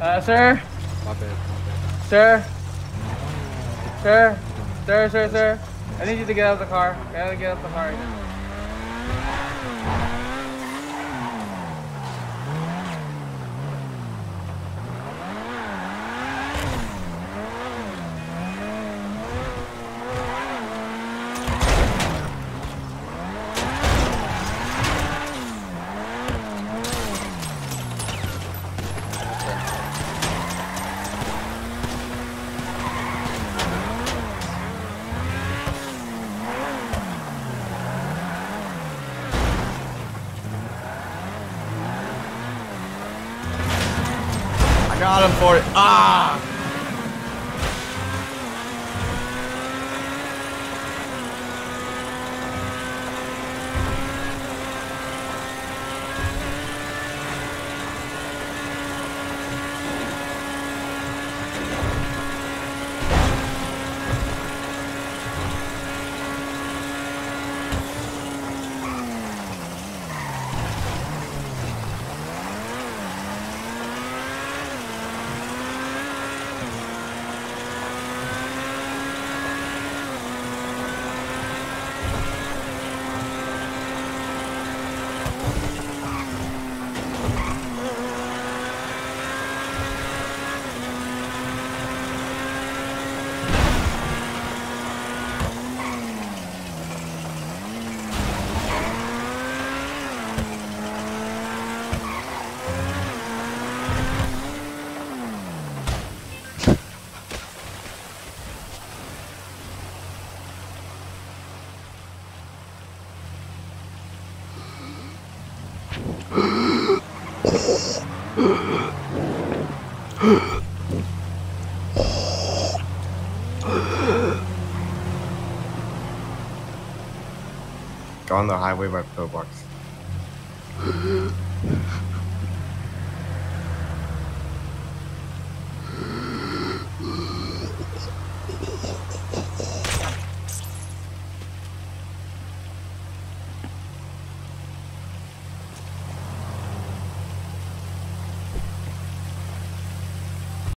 Sir? My bad. Sir? Sir? Sir? I need you to get out of the car. Get out of the car. Got him for it. Ah! Go on the highway by pillbox.